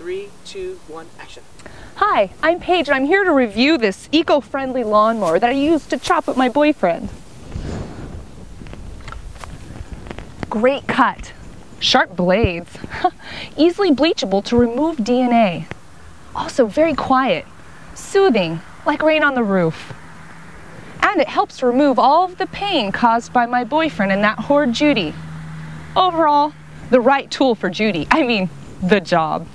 3, 2, 1, action. Hi, I'm Paige and I'm here to review this eco-friendly lawnmower that I used to chop with my boyfriend. Great cut, sharp blades, easily bleachable to remove DNA. Also very quiet, soothing, like rain on the roof. And it helps remove all of the pain caused by my boyfriend and that whore Judy. Overall, the right tool for Judy. I mean, the job.